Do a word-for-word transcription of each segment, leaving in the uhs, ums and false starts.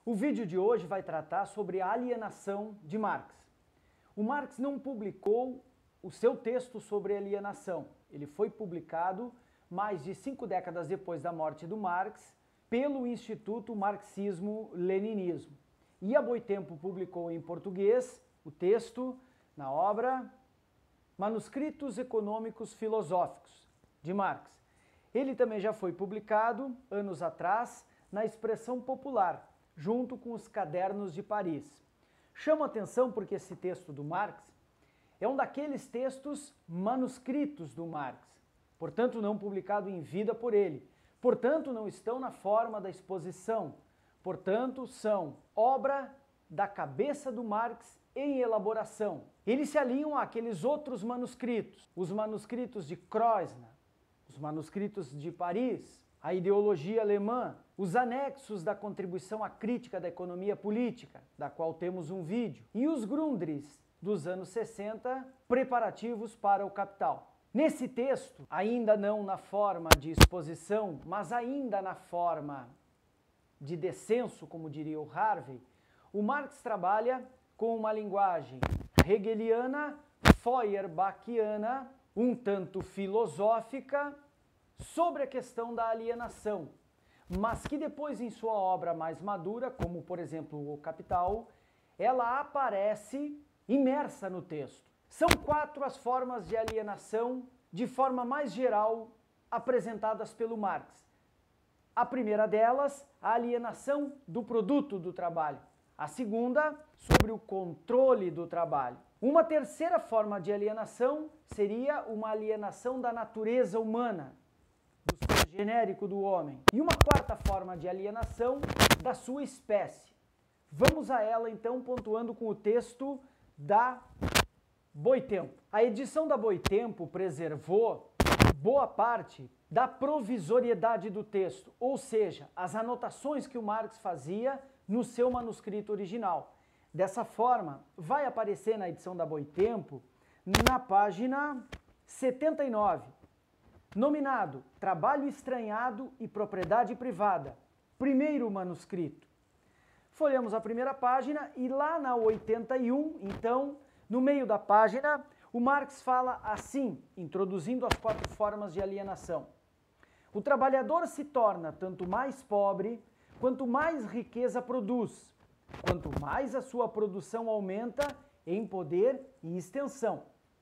O vídeo de hoje vai tratar sobre a alienação de Marx. O Marx não publicou o seu texto sobre alienação. Ele foi publicado mais de cinco décadas depois da morte do Marx pelo Instituto Marxismo-Leninismo. E a Boitempo publicou em português o texto na obra Manuscritos Econômicos Filosóficos, de Marx. Ele também já foi publicado, anos atrás, na Expressão Popular, junto com os Cadernos de Paris. Chama atenção porque esse texto do Marx é um daqueles textos manuscritos do Marx, portanto não publicado em vida por ele, portanto não estão na forma da exposição, portanto são obra da cabeça do Marx em elaboração. Eles se alinham àqueles outros manuscritos, os manuscritos de Kreuznach, os manuscritos de Paris, a ideologia alemã, os anexos da contribuição à crítica da economia política, da qual temos um vídeo, e os Grundrisse dos anos sessenta, preparativos para o Capital. Nesse texto, ainda não na forma de exposição, mas ainda na forma de descenso, como diria o Harvey, o Marx trabalha com uma linguagem hegeliana, feuerbachiana, um tanto filosófica, sobre a questão da alienação, mas que depois em sua obra mais madura, como por exemplo o Capital, ela aparece imersa no texto. São quatro as formas de alienação, de forma mais geral, apresentadas pelo Marx. A primeira delas, a alienação do produto do trabalho. A segunda, sobre o controle do trabalho. Uma terceira forma de alienação seria uma alienação da natureza humana, do ser genérico do homem. E uma quarta forma de alienação da sua espécie. Vamos a ela então pontuando com o texto da Boitempo. A edição da Boitempo preservou boa parte da provisoriedade do texto, ou seja, as anotações que o Marx fazia no seu manuscrito original. Dessa forma, vai aparecer na edição da Boitempo, na página setenta e nove, nominado Trabalho Estranhado e Propriedade Privada, primeiro manuscrito. Folhamos a primeira página e lá na oitenta e um, então, no meio da página, o Marx fala assim, introduzindo as quatro formas de alienação. O trabalhador se torna tanto mais pobre, quanto mais riqueza produz, quanto mais a sua produção aumenta em poder e extensão.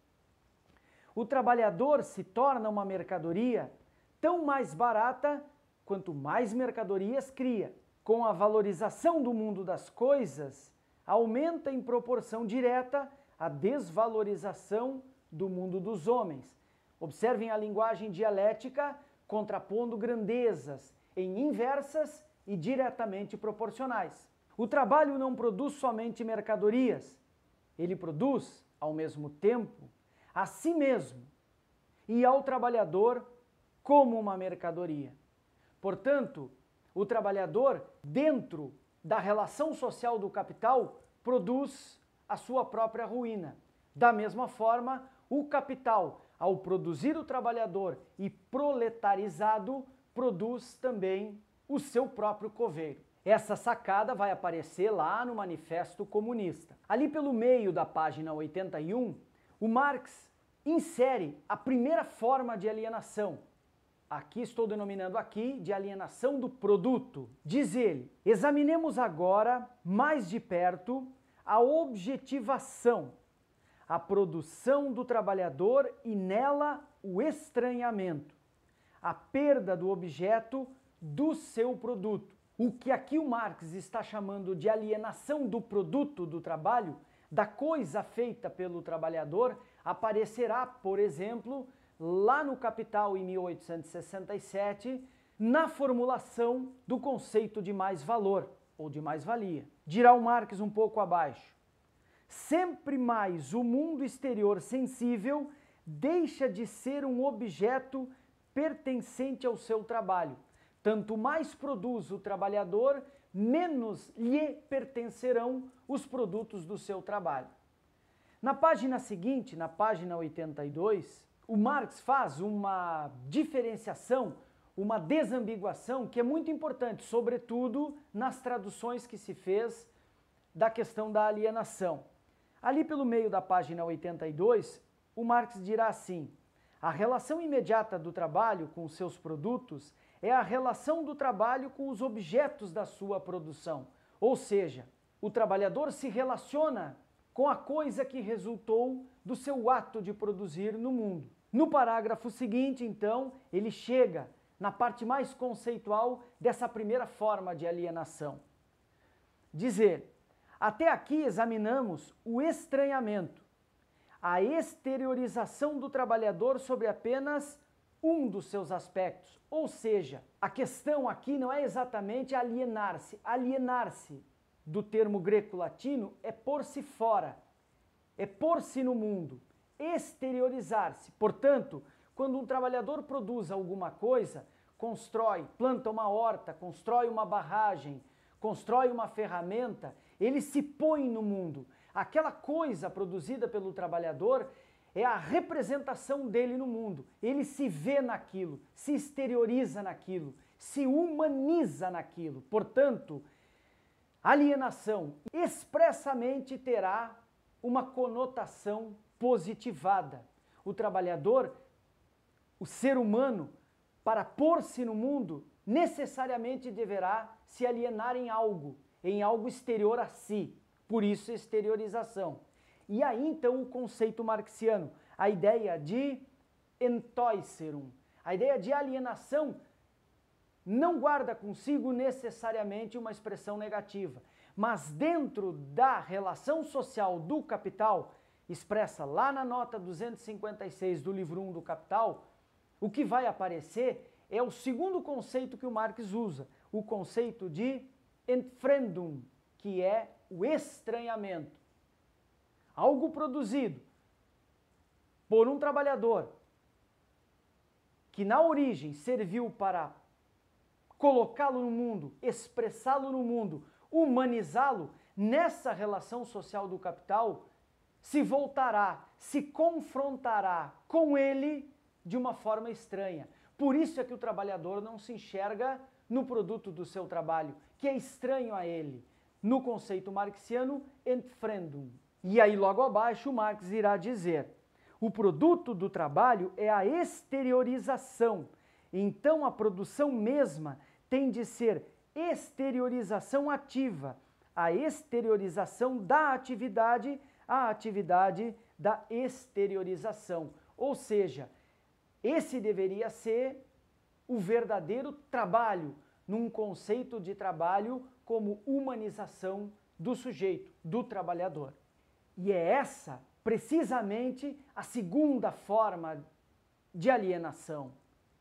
O trabalhador se torna uma mercadoria tão mais barata quanto mais mercadorias cria. Com a valorização do mundo das coisas, aumenta em proporção direta a desvalorização do mundo dos homens. Observem a linguagem dialética contrapondo grandezas em inversas e diretamente proporcionais. O trabalho não produz somente mercadorias, ele produz, ao mesmo tempo, a si mesmo e ao trabalhador como uma mercadoria. Portanto, o trabalhador, dentro da relação social do capital, produz a sua própria ruína. Da mesma forma, o capital, ao produzir o trabalhador e proletarizado, produz também o seu próprio coveiro. Essa sacada vai aparecer lá no Manifesto Comunista. Ali pelo meio da página oitenta e um, o Marx insere a primeira forma de alienação. Aqui estou denominando aqui de alienação do produto. Diz ele, examinemos agora mais de perto a objetivação, a produção do trabalhador e nela o estranhamento, a perda do objeto do seu produto. O que aqui o Marx está chamando de alienação do produto do trabalho, da coisa feita pelo trabalhador, aparecerá, por exemplo, lá no Capital em mil oitocentos e sessenta e sete, na formulação do conceito de mais-valor, ou de mais-valia. Dirá o Marx um pouco abaixo. Sempre mais o mundo exterior sensível deixa de ser um objeto pertencente ao seu trabalho. Tanto mais produz o trabalhador, menos lhe pertencerão os produtos do seu trabalho. Na página seguinte, na página oitenta e dois, o Marx faz uma diferenciação, uma desambiguação que é muito importante, sobretudo nas traduções que se fez da questão da alienação. Ali pelo meio da página oitenta e dois, o Marx dirá assim: a relação imediata do trabalho com os seus produtos é a relação do trabalho com os objetos da sua produção, ou seja, o trabalhador se relaciona com a coisa que resultou do seu ato de produzir no mundo. No parágrafo seguinte, então, ele chega na parte mais conceitual dessa primeira forma de alienação. Dizer: até aqui examinamos o estranhamento, a exteriorização do trabalhador sobre apenas um dos seus aspectos. Ou seja, a questão aqui não é exatamente alienar-se. Alienar-se, do termo greco-latino, é pôr-se fora, é pôr-se no mundo, exteriorizar-se. Portanto, quando um trabalhador produz alguma coisa, constrói, planta uma horta, constrói uma barragem, constrói uma ferramenta, ele se põe no mundo. Aquela coisa produzida pelo trabalhador é a representação dele no mundo. Ele se vê naquilo, se exterioriza naquilo, se humaniza naquilo. Portanto, alienação expressamente terá uma conotação positivada. O trabalhador, o ser humano, para pôr-se no mundo, necessariamente deverá se alienar em algo, em algo exterior a si. Por isso, exteriorização. E aí, então, o conceito marxiano, a ideia de entoiserum, a ideia de alienação, não guarda consigo necessariamente uma expressão negativa, mas dentro da relação social do capital, expressa lá na nota duzentos e cinquenta e seis do livro um do Capital, o que vai aparecer é o segundo conceito que o Marx usa, o conceito de entfremdung, que é o estranhamento. Algo produzido por um trabalhador que na origem serviu para colocá-lo no mundo, expressá-lo no mundo, humanizá-lo, nessa relação social do capital, se voltará, se confrontará com ele de uma forma estranha. Por isso é que o trabalhador não se enxerga no produto do seu trabalho, que é estranho a ele. No conceito marxiano, entfremdung. E aí logo abaixo Marx irá dizer: o produto do trabalho é a exteriorização. Então a produção mesma tem de ser exteriorização ativa, a exteriorização da atividade, a atividade da exteriorização. Ou seja, esse deveria ser o verdadeiro trabalho, num conceito de trabalho como humanização do sujeito, do trabalhador. E é essa, precisamente, a segunda forma de alienação,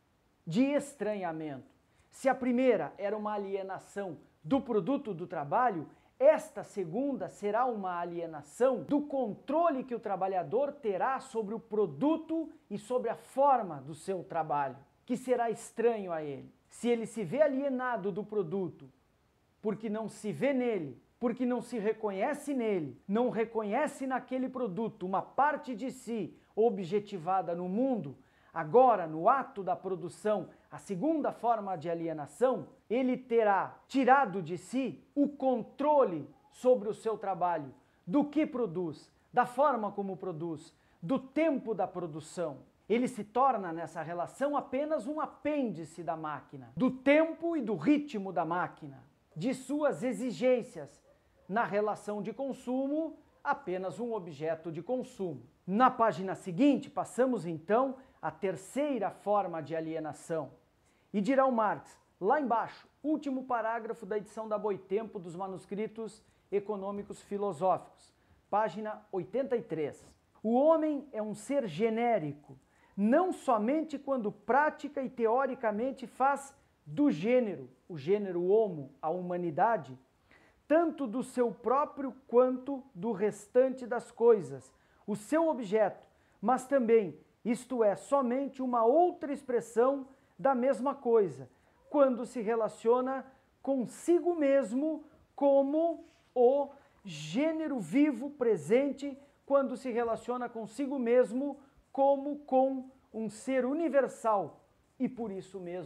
de estranhamento. Se a primeira era uma alienação do produto do trabalho, esta segunda será uma alienação do controle que o trabalhador terá sobre o produto e sobre a forma do seu trabalho, que será estranho a ele. Se ele se vê alienado do produto, porque não se vê nele, porque não se reconhece nele, não reconhece naquele produto uma parte de si objetivada no mundo, agora, no ato da produção, a segunda forma de alienação, ele terá tirado de si o controle sobre o seu trabalho, do que produz, da forma como produz, do tempo da produção. Ele se torna, nessa relação, apenas um apêndice da máquina, do tempo e do ritmo da máquina, de suas exigências. Na relação de consumo, apenas um objeto de consumo. Na página seguinte, passamos então à terceira forma de alienação. E dirá o Marx, lá embaixo, último parágrafo da edição da Boitempo dos Manuscritos Econômicos Filosóficos, página oitenta e três. O homem é um ser genérico, não somente quando prática e teoricamente faz do gênero, o gênero homo, a humanidade, tanto do seu próprio quanto do restante das coisas, o seu objeto, mas também, isto é, somente uma outra expressão da mesma coisa, quando se relaciona consigo mesmo como o gênero vivo presente, quando se relaciona consigo mesmo como com um ser universal e, por isso mesmo,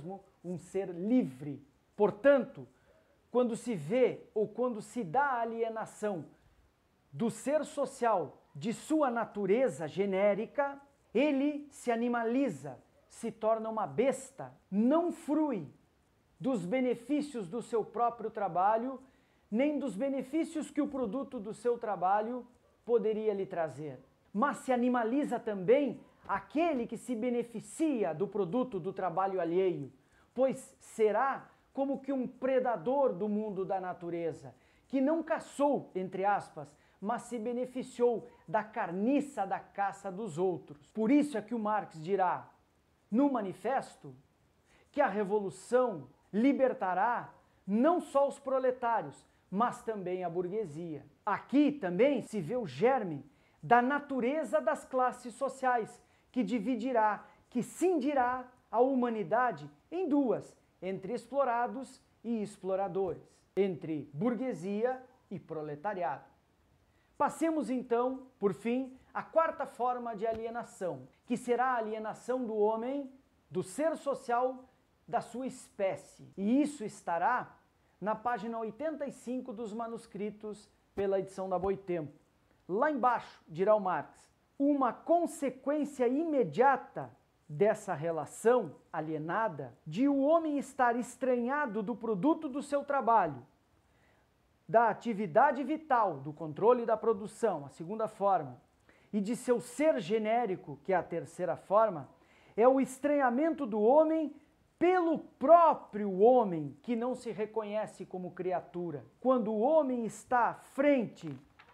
um ser livre. Portanto, quando se vê ou quando se dá a alienação do ser social de sua natureza genérica, ele se animaliza, se torna uma besta, não frui dos benefícios do seu próprio trabalho, nem dos benefícios que o produto do seu trabalho poderia lhe trazer. Mas se animaliza também aquele que se beneficia do produto do trabalho alheio, pois será como que um predador do mundo da natureza, que não caçou, entre aspas, mas se beneficiou da carniça da caça dos outros. Por isso é que o Marx dirá, no manifesto, que a revolução libertará não só os proletários, mas também a burguesia. Aqui também se vê o germe da natureza das classes sociais, que dividirá, que cindirá a humanidade em duas, entre explorados e exploradores, entre burguesia e proletariado. Passemos então, por fim, à quarta forma de alienação, que será a alienação do homem, do ser social, da sua espécie. E isso estará na página oitenta e cinco dos manuscritos pela edição da Boitempo. Lá embaixo, dirá o Marx, uma consequência imediata dessa relação alienada de o homem estar estranhado do produto do seu trabalho, da atividade vital, do controle da produção, a segunda forma, e de seu ser genérico, que é a terceira forma, é o estranhamento do homem pelo próprio homem, que não se reconhece como criatura. Quando o homem está frente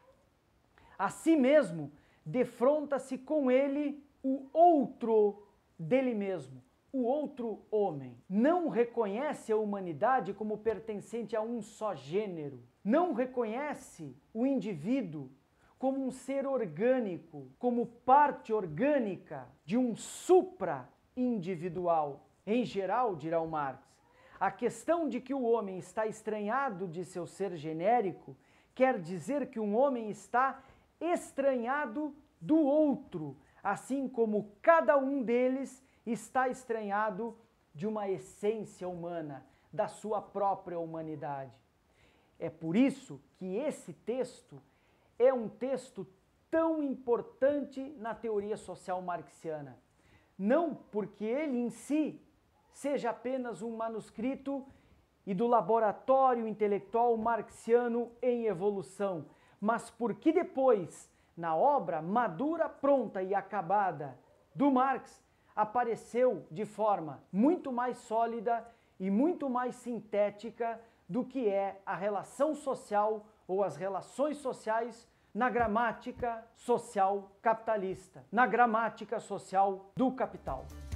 a si mesmo, defronta-se com ele o outro dele mesmo, o outro homem. Não reconhece a humanidade como pertencente a um só gênero. Não reconhece o indivíduo como um ser orgânico, como parte orgânica de um supra-individual. Em geral, dirá o Marx, a questão de que o homem está estranhado de seu ser genérico quer dizer que um homem está estranhado do outro, assim como cada um deles está estranhado de uma essência humana, da sua própria humanidade. É por isso que esse texto é um texto tão importante na teoria social marxiana. Não porque ele em si seja apenas um manuscrito e do laboratório intelectual marxiano em evolução, mas porque depois, na obra madura, pronta e acabada do Marx, apareceu de forma muito mais sólida e muito mais sintética do que é a relação social ou as relações sociais na gramática social capitalista, na gramática social do capital.